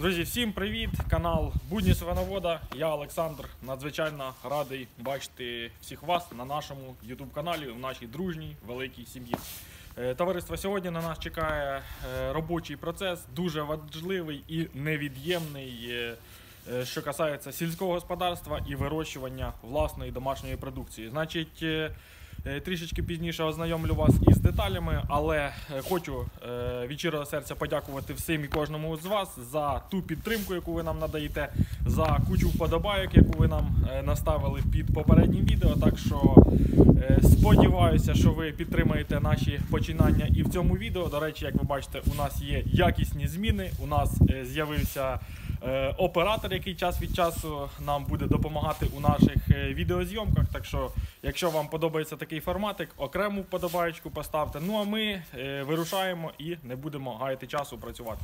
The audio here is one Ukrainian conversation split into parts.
Друзі, всім привіт! Канал Будні Свиновода. Я Олександр. Надзвичайно радий бачити всіх вас на нашому YouTube каналі, в нашій дружній великій сім'ї. Товариство, сьогодні на нас чекає робочий процес, дуже важливий і невід'ємний, що касається сільського господарства і вирощування власної домашньої продукції. Значить, трішечки пізніше ознайомлю вас із деталями, але хочу від щирого серця подякувати всім і кожному з вас за ту підтримку, яку ви нам надаєте, за кучу вподобайок, яку ви нам наставили під попереднім відео. Так що сподіваюся, що ви підтримаєте наші починання і в цьому відео. До речі, як ви бачите, у нас є якісні зміни, у нас з'явився оператор, який час від часу нам буде допомагати у наших відеозйомках. Так що, якщо вам подобається такий форматик, окрему вподобаєчку поставте. Ну а ми вирушаємо і не будемо гаяти часу працювати.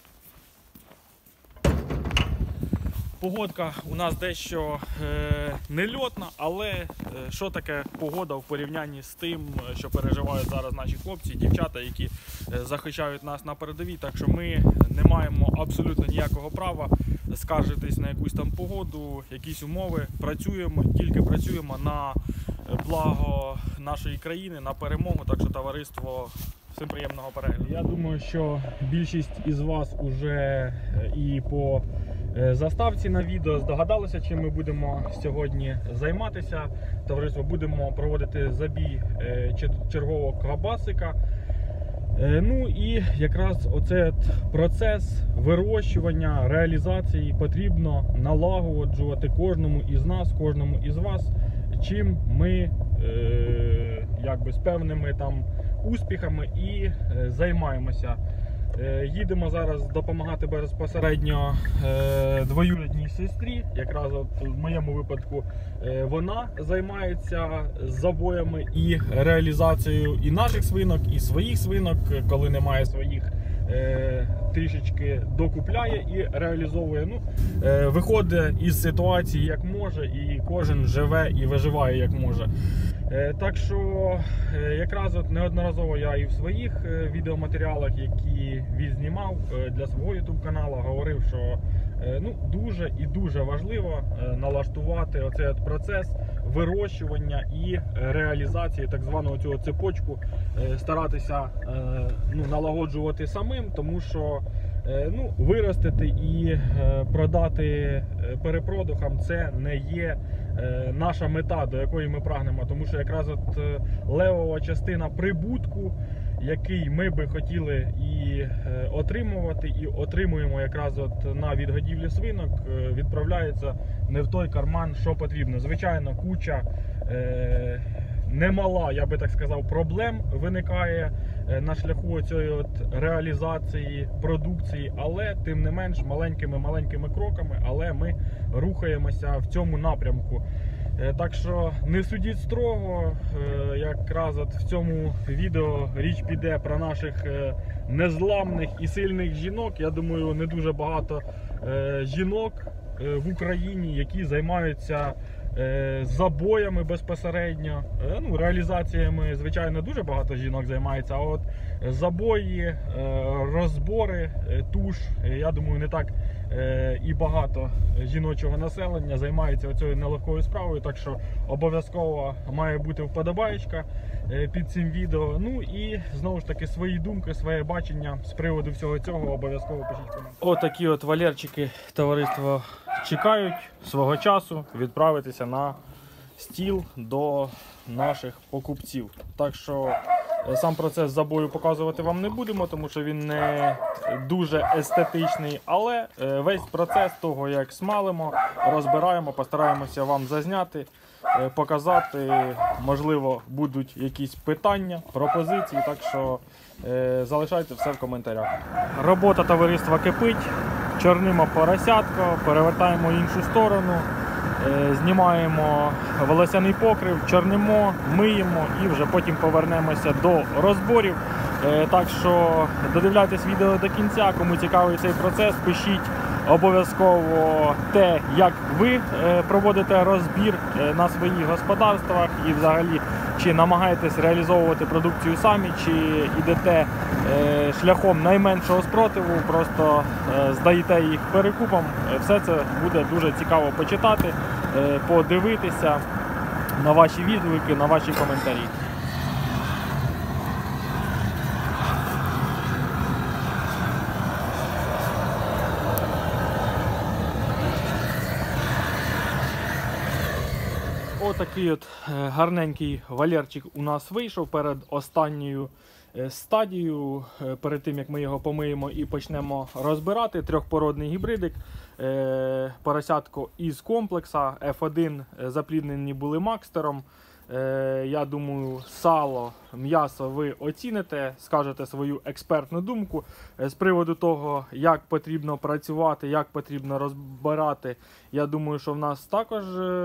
Погодка у нас дещо нельотна, але що таке погода в порівнянні з тим, що переживають зараз наші хлопці, дівчата, які захищають нас на передовій. Так що ми не маємо абсолютно ніякого права скаржитись на якусь там погоду, якісь умови. Працюємо, тільки працюємо на благо нашої країни, на перемогу. Так що, товариство, всім приємного перегляду. Я думаю, що більшість із вас уже і по заставці на відео здогадалися, чим ми будемо сьогодні займатися. Товариство, будемо проводити забій чергового квабасика. Ну і якраз оцей процес вирощування, реалізації потрібно налагоджувати кожному із нас, кожному із вас, чим ми якби з певними там успіхами і займаємося. Їдемо зараз допомагати безпосередньо двоюрідній сестрі. Якраз от в моєму випадку вона займається забоями і реалізацією і наших свинок, і своїх свинок. Коли немає своїх, трішечки докупляє і реалізовує. Ну, виходить із ситуації як може, і кожен живе і виживає як може. Так що якраз от неодноразово я і в своїх відеоматеріалах, які відзнімав для свого YouTube каналу, говорив, що дуже і дуже важливо налаштувати оцей от процес вирощування і реалізації так званого цього цепочку, старатися налагоджувати самим, тому що виростити і продати перепродухам – це не є наша мета, до якої ми прагнемо. Тому що якраз от левова частина прибутку, який ми би хотіли і отримувати, і отримуємо якраз от на відгодівлі свинок, відправляється не в той карман, що потрібно. Звичайно, куча немала, я би так сказав, проблем виникає на шляху цієї от реалізації продукції, але тим не менш маленькими кроками, але ми рухаємося в цьому напрямку. Так що не судіть строго, якраз от в цьому відео річ піде про наших незламних і сильних жінок. Я думаю, не дуже багато жінок в Україні, які займаються забоями безпосередньо. Реалізаціями, звичайно, дуже багато жінок займається, а от забої, розбори, туш, я думаю, не так і багато жіночого населення займається цією нелегкою справою, так що обов'язково має бути вподобаєчка під цим відео. Ну і знову ж таки свої думки, своє бачення з приводу всього цього обов'язково пишіть коментарі. Отакі от валерчики, товариство, чекають свого часу відправитися на стіл до наших покупців. Так що сам процес забою показувати вам не будемо, тому що він не дуже естетичний, але весь процес того, як смалимо, розбираємо, постараємося вам зазняти, показати, можливо, будуть якісь питання, пропозиції, так що залишайте все в коментарях. Робота товариства кипить, чорнимо поросятко, перевертаємо в іншу сторону, знімаємо волосяний покрив, чорнимо, миємо і вже потім повернемося до розборів. Так що додивляйтесь відео до кінця, кому цікавий цей процес, пишіть обов'язково те, як ви проводите розбір на своїх господарствах і взагалі чи намагаєтесь реалізовувати продукцію самі, чи йдете шляхом найменшого спротиву, просто здаєте їх перекупом. Все це буде дуже цікаво почитати, подивитися на ваші відгуки, на ваші коментарі. Отакий от гарненький вольєрчик у нас вийшов перед останньою стадією, перед тим як ми його помиємо і почнемо розбирати. Трьохпородний гібридик, поросятко із комплекса, F1 запліднені були Макстером. Я думаю, сало, м'ясо ви оціните, скажете свою експертну думку з приводу того, як потрібно працювати, як потрібно розбирати. Я думаю, що в нас також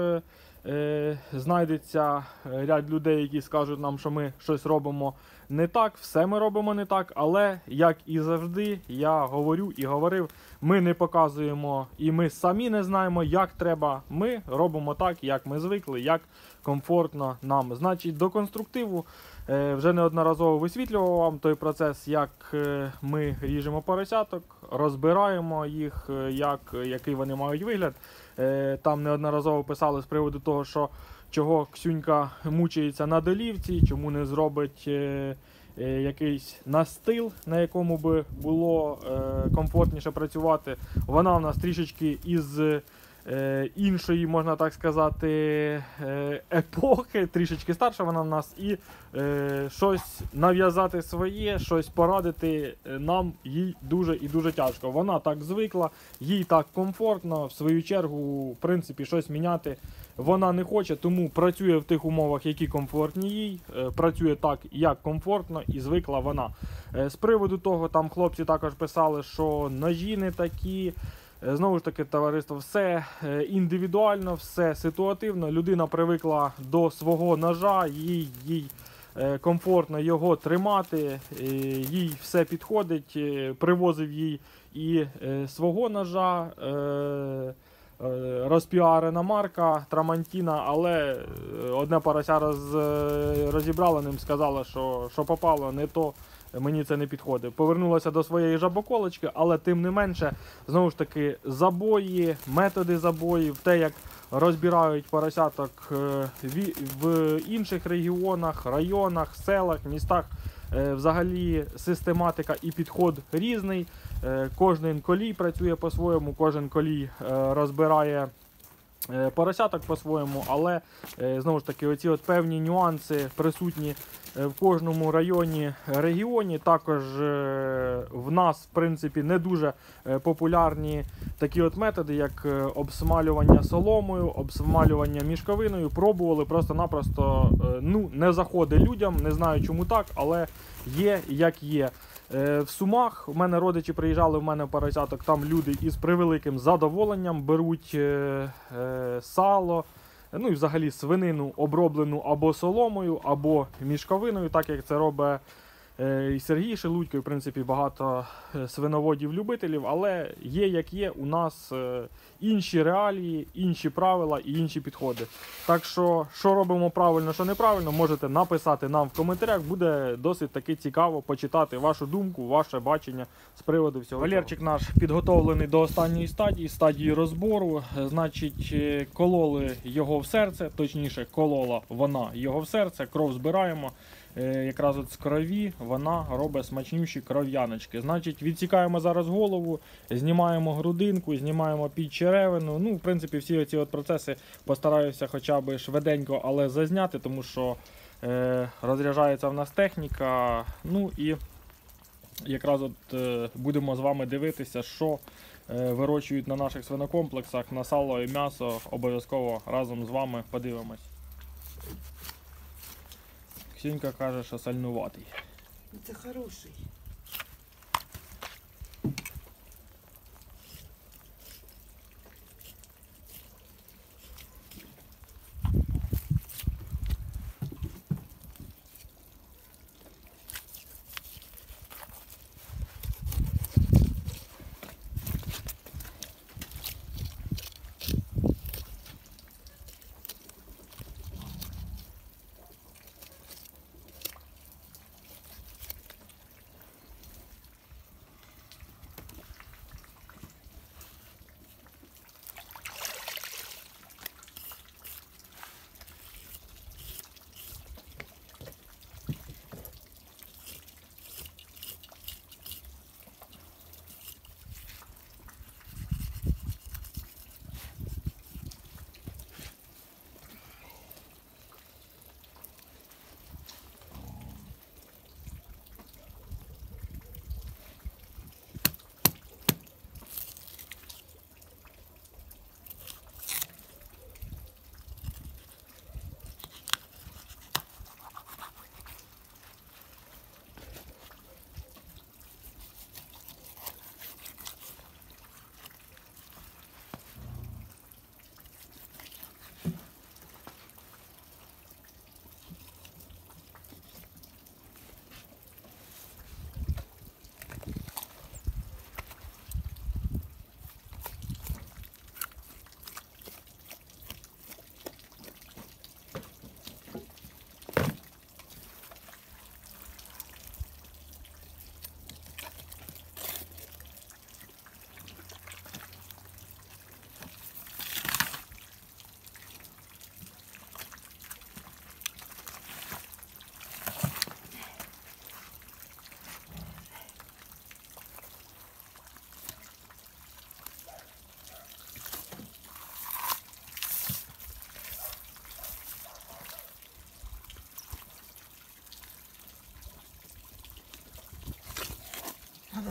знайдеться ряд людей, які скажуть нам, що ми щось робимо не так, все ми робимо не так, але, як і завжди, я говорю і говорив, ми не показуємо і ми самі не знаємо, як треба, ми робимо так, як ми звикли, як комфортно нам. Значить, до конструктиву вже неодноразово висвітлював вам той процес, як ми ріжемо поросяток, розбираємо їх, який вони мають вигляд. Там неодноразово писали з приводу того, що чого Ксюнька мучається на долівці, чому не зробить якийсь настил, на якому би було комфортніше працювати. Вона у нас трішечки із іншої, можна так сказати, епохи, трішечки старша вона в нас, і щось нав'язати своє, щось порадити нам їй дуже і дуже тяжко. Вона так звикла, їй так комфортно, в свою чергу, в принципі, щось міняти вона не хоче, тому працює в тих умовах, які комфортні їй, працює так, як комфортно, і звикла вона. З приводу того, там хлопці також писали, що ножі не такі. Знову ж таки, товариство, все індивідуально, все ситуативно. Людина привикла до свого ножа, їй комфортно його тримати, їй все підходить. Привозив їй і свого ножа, розпіарена марка Трамантіна, але одне порося розібрала ним, сказала, що попало не то. Мені це не підходить. Повернулася до своєї жабоколочки, але тим не менше, знову ж таки, забої, методи забоїв, те, як розбирають поросяток в інших регіонах, районах, селах, містах, взагалі систематика і підход різний. Кожен колій працює по-своєму, кожен колій розбирає поросяток по-своєму, але знову ж таки оці от певні нюанси присутні в кожному регіоні. Також в нас, в принципі, не дуже популярні такі от методи, як обсмалювання соломою, обсмалювання мішковиною. Пробували, просто-напросто не заходить людям, не знаю чому так, але є як є. В Сумах у мене родичі приїжджали, в мене поросяток, там люди із превеликим задоволенням беруть сало, ну і взагалі свинину оброблену або соломою, або мішковиною, так як це робить і Сергій Шелудько, і в принципі багато свиноводів-любителів, але є як є, у нас інші реалії, інші правила і інші підходи. Так що робимо правильно, що неправильно, можете написати нам в коментарях, буде досить таки цікаво почитати вашу думку, ваше бачення з приводу всього. Вольєрчик наш підготовлений до останньої стадії розбору, значить кололи його в серце, точніше колола вона його в серце, кров збираємо. Якраз от з крові вона робить смачніші кров'яночки. Значить, відсікаємо зараз голову, знімаємо грудинку, знімаємо підчеревину. Ну, в принципі, всі ці от процеси постараюся хоча б швиденько, але зазняти, тому що розряджається в нас техніка. Ну і якраз от будемо з вами дивитися, що вирощують на наших свинокомплексах, на сало і м'ясо. Обов'язково разом з вами подивимось. Ксюнька каже, що сальнуватий. Це хороший.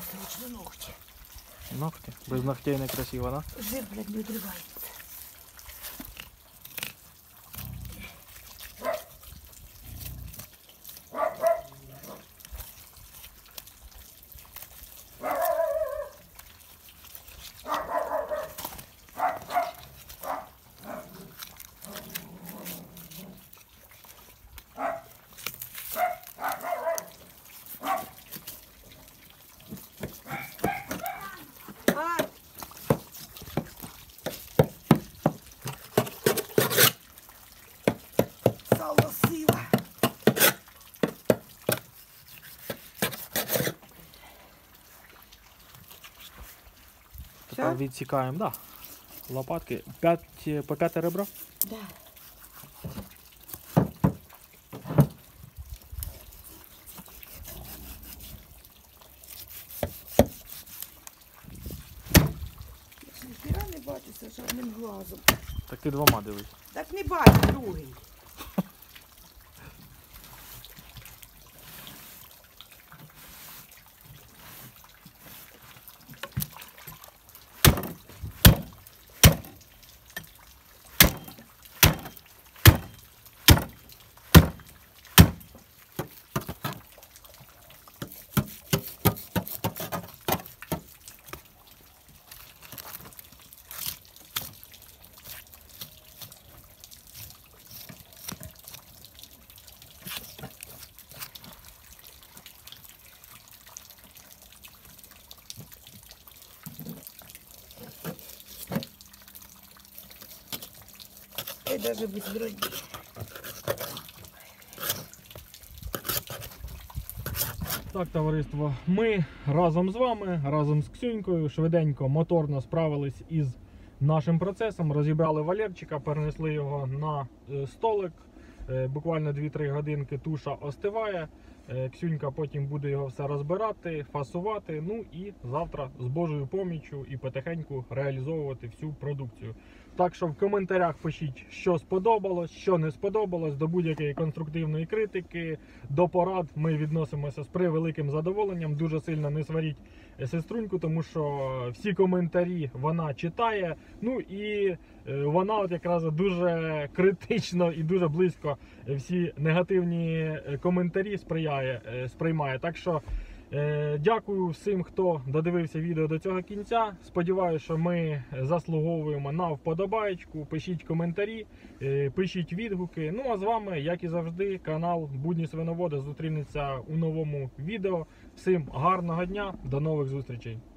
срочно ногти. Ногти? Без ногтей не красиво, да? Жир, блядь, не отрывается. Сало сила. Тепер відсікаємо, да. Лопатки. По 5 ребро? Да. Ніхіра не бачуся жодним глазом. Так ти двома дивись. Так не бачу другий. І навіть без броні. Так, товариство, ми разом з вами, разом з Ксюнькою, швиденько, моторно справились із нашим процесом. Розібрали валерчика, перенесли його на столик. Буквально 2-3 годинки туша остиває. Ксюнька потім буде його все розбирати, фасувати. Ну і завтра з Божою поміччю і потихеньку реалізовувати всю продукцію. Так що в коментарях пишіть, що сподобалось, що не сподобалось, до будь-якої конструктивної критики, до порад ми відносимося з превеликим задоволенням. Дуже сильно не сваріть сеструньку, тому що всі коментарі вона читає. Ну і вона от якраз дуже критично і дуже близько всі негативні коментарі сприймає. Так що дякую всім, хто додивився відео до цього кінця. Сподіваюся, що ми заслуговуємо на вподобаєчку. Пишіть коментарі, пишіть відгуки. Ну а з вами, як і завжди, канал Будні Свиновода зустрінеться у новому відео. Всім гарного дня, до нових зустрічей!